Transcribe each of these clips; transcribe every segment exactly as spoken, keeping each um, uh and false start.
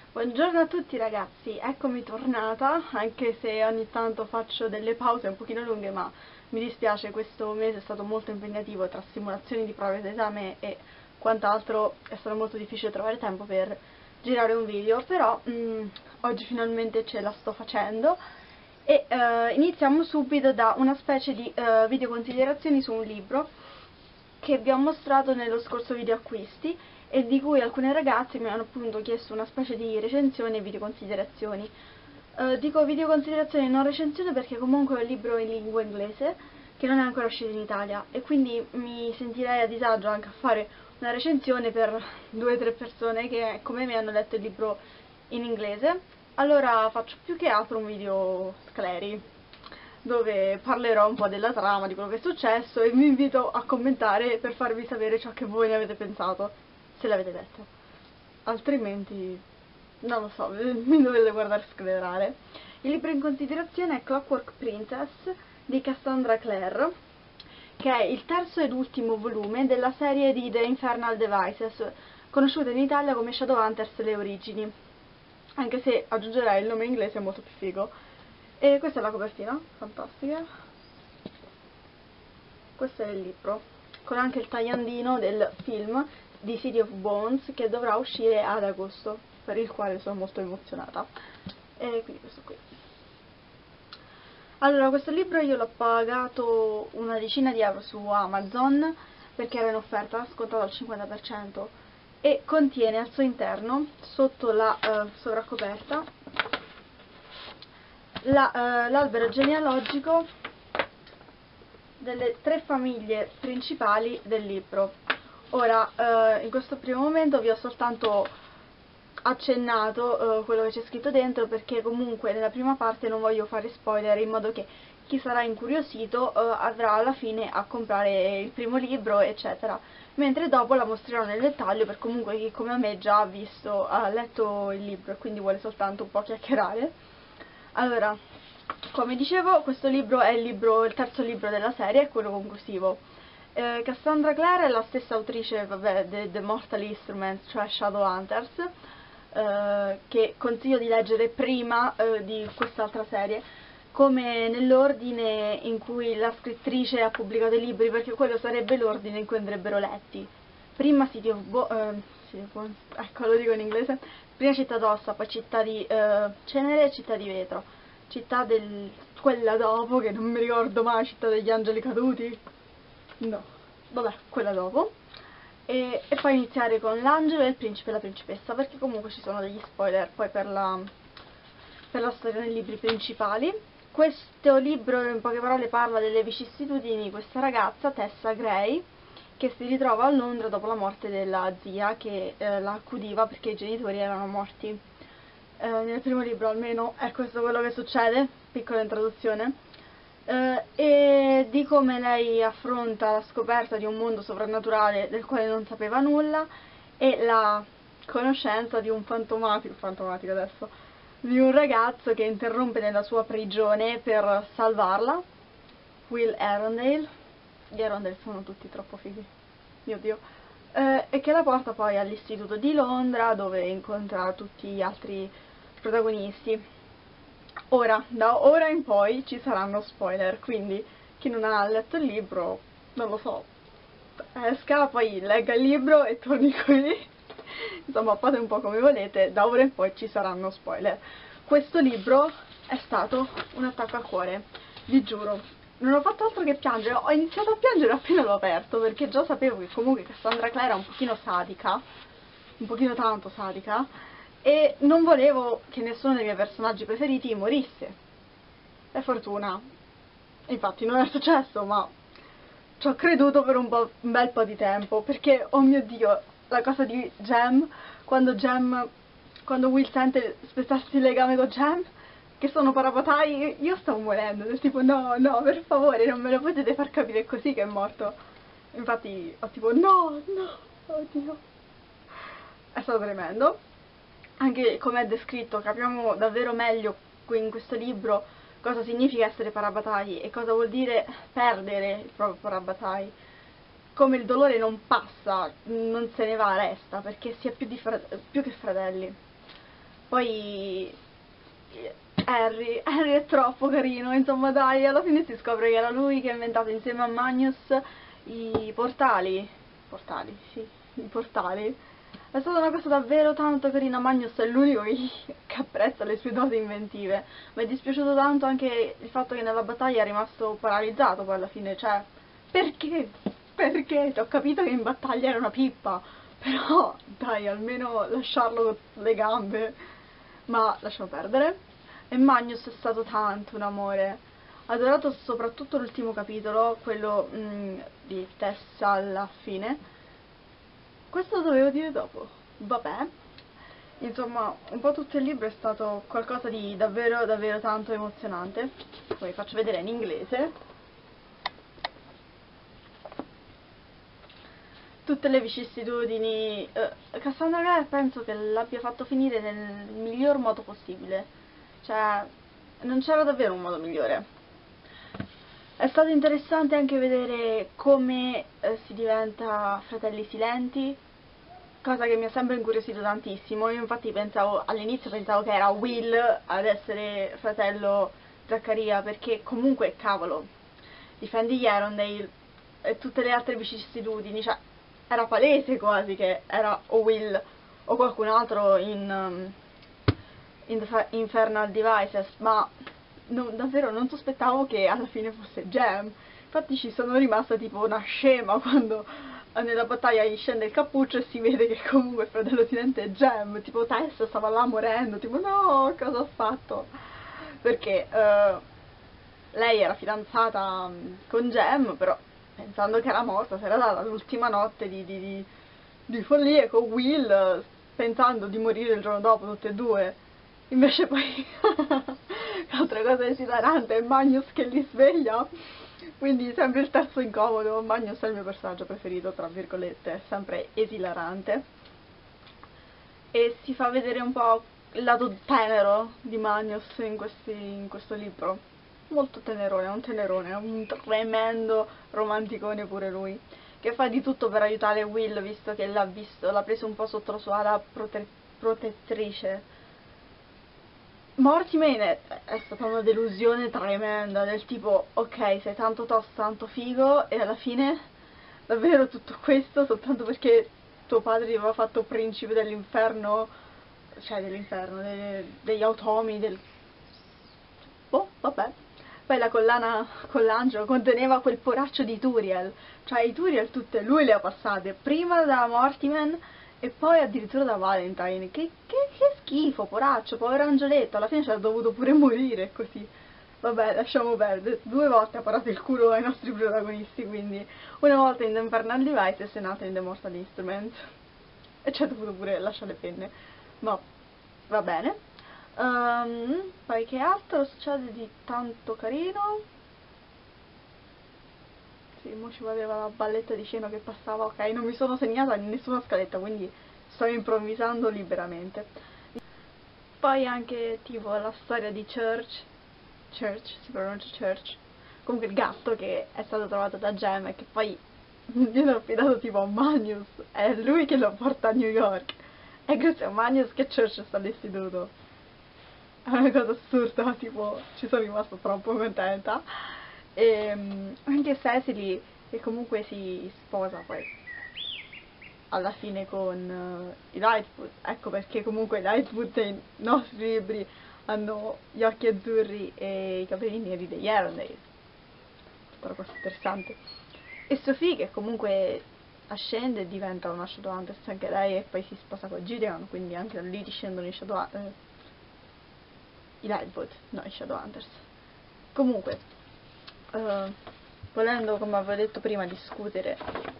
Buongiorno a tutti ragazzi, eccomi tornata, anche se ogni tanto faccio delle pause un pochino lunghe, ma mi dispiace, questo mese è stato molto impegnativo tra simulazioni di prove d'esame e quant'altro, è stato molto difficile trovare tempo per girare un video, però mh, oggi finalmente ce la sto facendo e uh, iniziamo subito da una specie di uh, video considerazioni su un libro che vi ho mostrato nello scorso video acquisti e di cui alcune ragazze mi hanno appunto chiesto una specie di recensione e video considerazioni. Uh, dico video considerazioni e non recensione perché comunque è un libro in lingua inglese che non è ancora uscito in Italia e quindi mi sentirei a disagio anche a fare una recensione per due o tre persone che come me hanno letto il libro in inglese. Allora faccio più che altro un video scleri dove parlerò un po' della trama, di quello che è successo e vi invito a commentare per farvi sapere ciò che voi ne avete pensato, se l'avete letto. Altrimenti, non lo so, mi dovete guardare sclerare. Il libro in considerazione è Clockwork Princess di Cassandra Clare, che è il terzo ed ultimo volume della serie di The Infernal Devices, conosciuta in Italia come Shadowhunters le origini, anche se aggiungerei il nome inglese molto più figo. E questa è la copertina, fantastica. Questo è il libro, con anche il tagliandino del film di City of Bones che dovrà uscire ad agosto, per il quale sono molto emozionata. E quindi questo qui. Allora, questo libro io l'ho pagato una decina di euro su Amazon perché era in offerta, scontato al cinquanta per cento, e contiene al suo interno, sotto la uh, sovracoperta, l'albero uh, genealogico delle tre famiglie principali del libro. Ora, uh, in questo primo momento vi ho soltanto accennato uh, quello che c'è scritto dentro, perché comunque nella prima parte non voglio fare spoiler, in modo che chi sarà incuriosito uh, avrà alla fine a comprare il primo libro, eccetera, mentre dopo la mostrerò nel dettaglio per comunque chi come me già ha visto, ha letto il libro e quindi vuole soltanto un po' chiacchierare. Allora, come dicevo, questo libro è il, libro, il terzo libro della serie, è quello conclusivo. Eh, Cassandra Clare è la stessa autrice, vabbè, di The Mortal Instruments, cioè Shadowhunters, eh, che consiglio di leggere prima eh, di quest'altra serie, come nell'ordine in cui la scrittrice ha pubblicato i libri, perché quello sarebbe l'ordine in cui andrebbero letti. Prima City of Bo eh, City of Bones, ecco, lo dico in inglese, prima Città d'Ossa, poi Città di eh, Cenere e Città di Vetro. Città del... quella dopo, che non mi ricordo mai, Città degli Angeli Caduti? No, vabbè, quella dopo. E, e poi iniziare con l'angelo e il principe e la principessa, perché comunque ci sono degli spoiler poi per la, per la storia nei libri principali. Questo libro, in poche parole, parla delle vicissitudini di questa ragazza, Tessa Gray, che si ritrova a Londra dopo la morte della zia che eh, la accudiva perché i genitori erano morti. Eh, nel primo libro almeno è questo quello che succede, piccola introduzione, eh, e di come lei affronta la scoperta di un mondo sovrannaturale del quale non sapeva nulla e la conoscenza di un fantomatico, fantomatico adesso, di un ragazzo che interrompe nella sua prigione per salvarla, Will Arundel. Gli Arundel sono tutti troppo fighi, mio dio. Eh, e che la porta poi all'istituto di Londra, dove incontra tutti gli altri protagonisti. Ora, da ora in poi ci saranno spoiler, quindi chi non ha letto il libro, non lo so, esca, poi legga il libro e torni qui. Insomma, fate un po' come volete, da ora in poi ci saranno spoiler. Questo libro è stato un attacco al cuore, vi giuro. Non ho fatto altro che piangere, ho iniziato a piangere appena l'ho aperto, perché già sapevo che comunque Cassandra Clare è un pochino sadica, un pochino tanto sadica, e non volevo che nessuno dei miei personaggi preferiti morisse. Per fortuna, infatti non è successo, ma ci ho creduto per un, po', un bel po' di tempo, perché, oh mio dio, la cosa di Jem, quando Jem, quando Will sente spezzarsi il legame con Jem, che sono parapatai, io stavo morendo, del tipo no, no, per favore, non me lo potete far capire così che è morto. Infatti ho tipo no, no, oddio. È stato tremendo. Anche come è descritto capiamo davvero meglio qui in questo libro cosa significa essere parabatai e cosa vuol dire perdere il proprio parabatai. Come il dolore non passa, non se ne va, resta, perché si è più, di più che fratelli. Poi Harry, Harry è troppo carino, insomma dai, alla fine si scopre che era lui che ha inventato insieme a Magnus i portali, portali, sì, i portali. È stata una cosa davvero tanto carina. Magnus è l'unico che, che apprezza le sue doti inventive. Mi è dispiaciuto tanto anche il fatto che nella battaglia è rimasto paralizzato poi alla fine, cioè, perché? Perché? Ho capito che in battaglia era una pippa, però dai, almeno lasciarlo con le gambe. Ma lasciamo perdere. E Magnus è stato tanto un amore. Ho adorato soprattutto l'ultimo capitolo, quello mh, di Tessa alla fine. Questo lo dovevo dire dopo. Vabbè. Insomma, un po' tutto il libro è stato qualcosa di davvero davvero tanto emozionante. Poi faccio vedere in inglese. Tutte le vicissitudini. Uh, Cassandra Clare penso che l'abbia fatto finire nel miglior modo possibile. Cioè, non c'era davvero un modo migliore. È stato interessante anche vedere come eh, si diventa fratelli silenti, cosa che mi ha sempre incuriosito tantissimo. Io infatti pensavo, all'inizio pensavo che era Will ad essere fratello Zaccaria, perché comunque, cavolo, difendi gli Arondale e tutte le altre vicissitudini, cioè era palese quasi che era o Will o qualcun altro in, um, in The Infernal Devices, ma no, davvero non sospettavo che alla fine fosse Jem. Infatti ci sono rimasta tipo una scema quando nella battaglia gli scende il cappuccio e si vede che comunque il fratello silente è Jem, tipo Tessa stava là morendo, tipo no, cosa ho fatto? Perché uh, lei era fidanzata um, con Jem, però pensando che era morta, si era data l'ultima notte di, di, di, di follia con Will, pensando di morire il giorno dopo, tutte e due. Invece poi l'altra cosa esilarante è Magnus che li sveglia, quindi sempre il terzo incomodo. Magnus è il mio personaggio preferito, tra virgolette, è sempre esilarante. E si fa vedere un po' il lato tenero di Magnus in, questi, in questo libro. Molto tenerone, è un tenerone, è un tremendo romanticone pure lui, che fa di tutto per aiutare Will, visto che l'ha visto, l'ha preso un po' sotto la sua ala prote protettrice. Mortimer è stata una delusione tremenda, del tipo, ok, sei tanto tosto, tanto figo, e alla fine davvero tutto questo soltanto perché tuo padre ti aveva fatto principe dell'inferno, cioè dell'inferno, de degli automi, del... boh, vabbè. Poi la collana con l'angelo conteneva quel poraccio di Turiel, cioè i Turiel tutte lui le ha passate, prima da Mortimer e poi addirittura da Valentine. Che, che, che schifo, poraccio, povero angioletto, alla fine ci ha dovuto pure morire così. Vabbè, lasciamo perdere. Due volte ha parato il culo ai nostri protagonisti, quindi una volta in The Infernal Devices e un'altra in The Mortal Instrument. E ci ha dovuto pure lasciare le penne. Ma va bene. Um, poi che altro succede di tanto carino? Sì, mo ci voleva la balletta di scena che passava, ok, non mi sono segnata in nessuna scaletta, quindi sto improvvisando liberamente. Poi anche tipo la storia di Church, Church, si pronuncia Church, comunque il gatto che è stato trovato da Jem e che poi viene affidato tipo a Magnus, è lui che lo porta a New York, e grazie a Magnus che Church sta all'istituto. È una cosa assurda, tipo, ci sono rimasta troppo contenta. E um, anche Cecily, che comunque si sposa poi alla fine con uh, i Lightfoot, ecco perché comunque i Lightfoot nei nostri libri hanno gli occhi azzurri e i capelli neri degli Arondale. Tutta una cosa interessante. E Sophie, che comunque ascende e diventa una Shadowhunters anche lei, e poi si sposa con Gideon, quindi anche da lì discendono i Shadowhunters. Eh, i Lightfoot, no i Shadowhunters. Comunque, uh, volendo, come avevo detto prima, discutere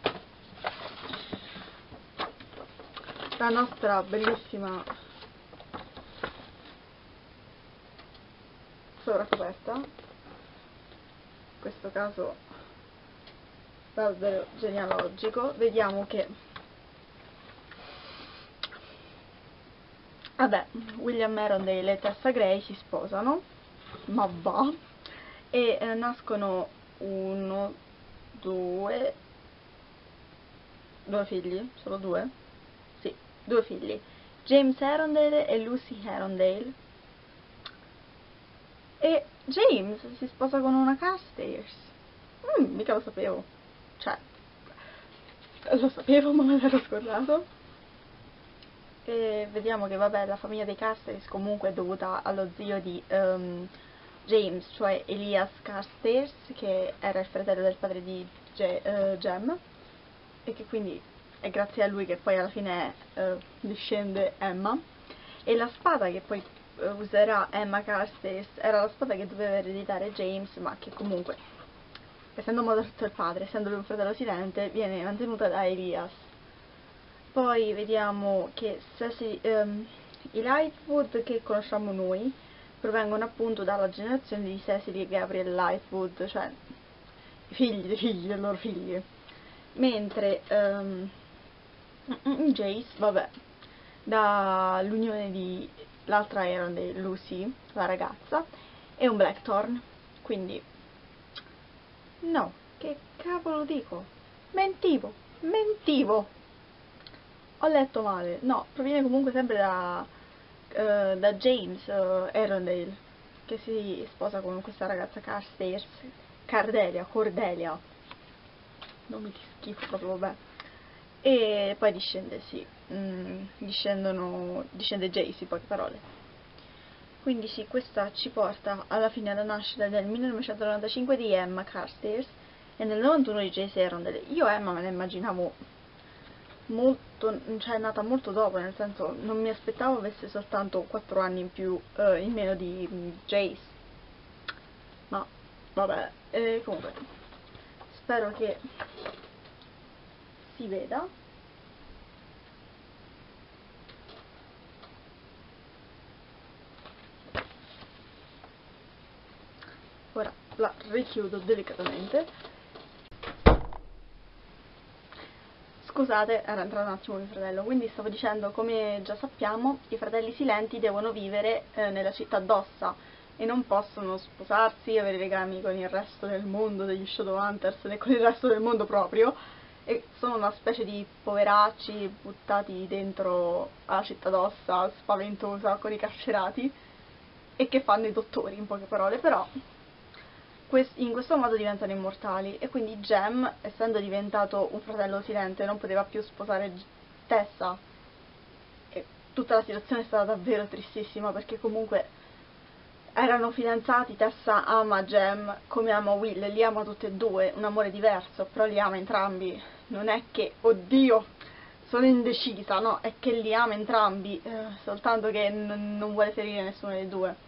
la nostra bellissima sovracoperta, in questo caso davvero genealogico, vediamo che vabbè, William Arondale e Tessa Gray si sposano, ma va, e eh, nascono uno, due, due figli, solo due? Sì, due figli, James Arundel e Lucy Arundel. E James si sposa con una Carstairs. Mm, mica lo sapevo. Cioè, lo sapevo ma me l'ero scordato. E vediamo che vabbè, la famiglia dei Carstairs comunque è dovuta allo zio di um, James, cioè Elias Carstairs, che era il fratello del padre di Ge uh, Jem, e che quindi è grazie a lui che poi alla fine uh, discende Emma. E la spada che poi uh, userà Emma Carstairs era la spada che doveva ereditare James, ma che comunque, essendo morto il padre, essendo lui un fratello silente, viene mantenuta da Elias. Poi vediamo che Cecily, um, i Lightwood che conosciamo noi provengono appunto dalla generazione di Cecily e Gabriel Lightwood, cioè i figli dei figli dei loro figli. Mentre um, Jace, vabbè, dall'unione di l'altra era di Lucy, la ragazza, e un Blackthorn, quindi no, che cavolo dico? Mentivo, mentivo! Ho letto male, no, proviene comunque sempre da, uh, da James uh, Arundel, che si sposa con questa ragazza Carstairs, Cardelia, Cordelia, nomi di schifo proprio, vabbè. E poi discende, sì, mm, discendono, discende Jace in poche parole. Quindi sì, questa ci porta alla fine alla nascita del millenovecentonovantacinque di Emma Carstairs e nel novantuno di Jace Arundel. Io Emma me la immaginavo molto, cioè è nata molto dopo, nel senso non mi aspettavo avesse soltanto quattro anni in più, eh, in meno di um, Jace, ma vabbè, eh, comunque spero che si veda. Ora la richiudo delicatamente. Scusate, era entrato un attimo mio fratello. Quindi stavo dicendo, come già sappiamo, i fratelli silenti devono vivere eh, nella città d'Ossa e non possono sposarsi, avere legami con il resto del mondo degli Shadowhunters né con il resto del mondo proprio, e sono una specie di poveracci buttati dentro alla città d'Ossa spaventosa con i carcerati e che fanno i dottori, in poche parole. Però in questo modo diventano immortali, e quindi Jem, essendo diventato un fratello silente, non poteva più sposare Tessa, e tutta la situazione è stata davvero tristissima, perché comunque erano fidanzati. Tessa ama Jem come ama Will, li ama tutti e due, un amore diverso, però li ama entrambi. Non è che, oddio, sono indecisa, no, è che li ama entrambi, eh, soltanto che non vuole ferire nessuno dei due.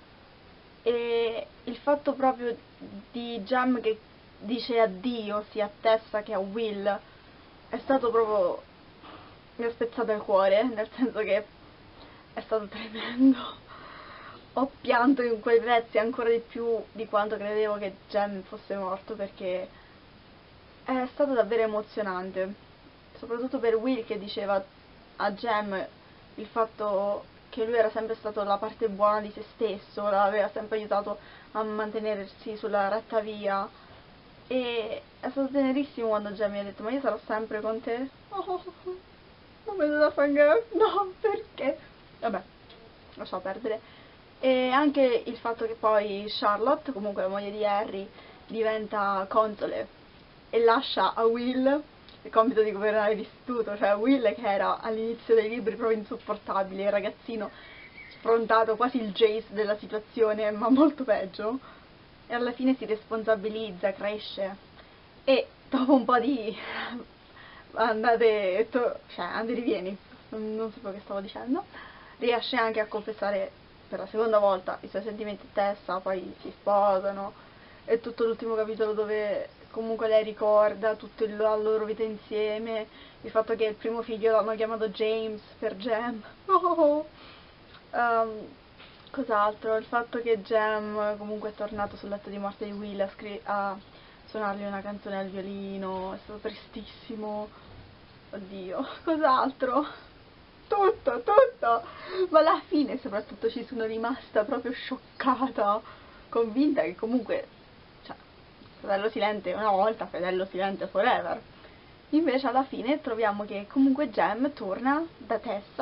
E il fatto proprio di Jem che dice addio sia a Tessa che a Will è stato proprio, mi ha spezzato il cuore, nel senso che è stato tremendo. Ho pianto in quei pezzi ancora di più di quanto credevo che Jem fosse morto, perché è stato davvero emozionante, soprattutto per Will, che diceva a Jem il fatto che lui era sempre stato la parte buona di se stesso, l'aveva sempre aiutato a mantenersi sulla retta via, e è stato tenerissimo quando Jem mi ha detto: ma io sarò sempre con te. Oh, non vedo da fangare, no, perché? Vabbè, lasciamo perdere. E anche il fatto che poi Charlotte, comunque la moglie di Harry, diventa console e lascia a Will il compito di governare l'istituto, cioè Will, che era all'inizio dei libri proprio insopportabile, il ragazzino sfrontato, quasi il Jace della situazione, ma molto peggio, e alla fine si responsabilizza, cresce, e dopo un po' di andate, cioè andate e rivieni, non, non sapevo che stavo dicendo, riesce anche a confessare per la seconda volta i suoi sentimenti a Tessa, poi si sposano, e tutto l'ultimo capitolo dove comunque lei ricorda tutta la loro vita insieme, il fatto che il primo figlio l'hanno chiamato James per Jem. Oh. Um, cos'altro? Il fatto che Jem comunque è tornato sul letto di morte di Will a, a suonargli una canzone al violino, è stato tristissimo. Oddio, cos'altro? Tutto, tutto! Ma alla fine soprattutto ci sono rimasta proprio scioccata, convinta che comunque, cioè, fratello silente una volta, fratello silente forever. Invece alla fine troviamo che comunque Jem torna da Tessa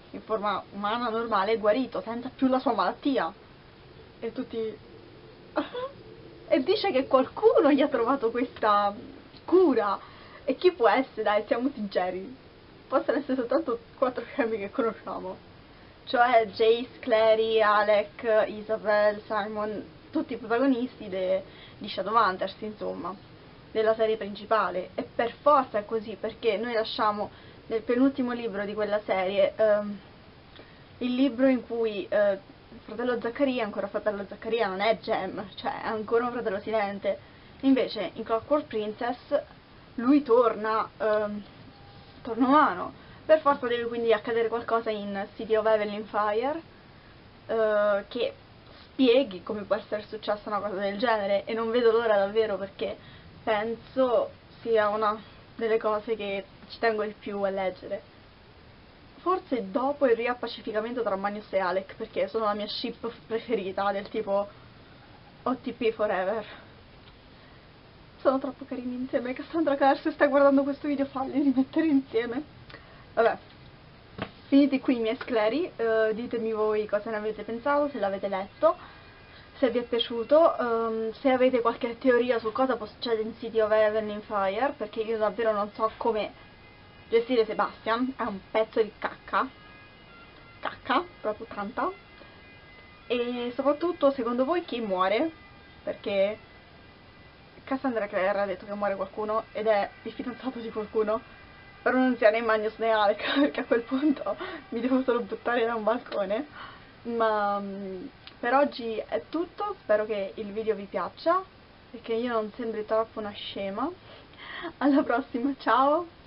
in forma umana normale, è guarito, senza più la sua malattia. E tutti... e dice che qualcuno gli ha trovato questa cura. E chi può essere? Dai, siamo sinceri. Possono essere soltanto quattro scemi che conosciamo. Cioè Jace, Clary, Alec, Isabel, Simon, tutti i protagonisti de, di Shadowhunters, insomma, della serie principale. E per forza è così, perché noi lasciamo nel penultimo libro di quella serie ehm, il libro in cui eh, il fratello Zaccaria, ancora fratello Zaccaria, non è Gem, cioè è ancora un fratello silente. Invece in Clockwork Princess lui torna, ehm, torna umano. Per forza deve quindi accadere qualcosa in City of Evelyn Fire eh, che spieghi come può essere successa una cosa del genere, e non vedo l'ora davvero, perché penso sia una delle cose che ci tengo di più a leggere. Forse dopo il riappacificamento tra Magnus e Alec, perché sono la mia ship preferita, del tipo O T P forever. Sono troppo carini insieme. Cassandra Clare, se stai guardando questo video, falli rimettere insieme. Vabbè, finiti qui i miei scleri, uh, ditemi voi cosa ne avete pensato, se l'avete letto, se vi è piaciuto, um, se avete qualche teoria su cosa succede in City of Evelyn Fire, perché io davvero non so come gestire Sebastian, è un pezzo di cacca, cacca, proprio tanta, e soprattutto secondo voi chi muore, perché Cassandra Clare ha detto che muore qualcuno ed è il fidanzato di qualcuno, però non sia né Magnus né Alec, perché a quel punto mi devo solo buttare da un balcone. Ma per oggi è tutto, spero che il video vi piaccia e che io non sembri troppo una scema. Alla prossima, ciao!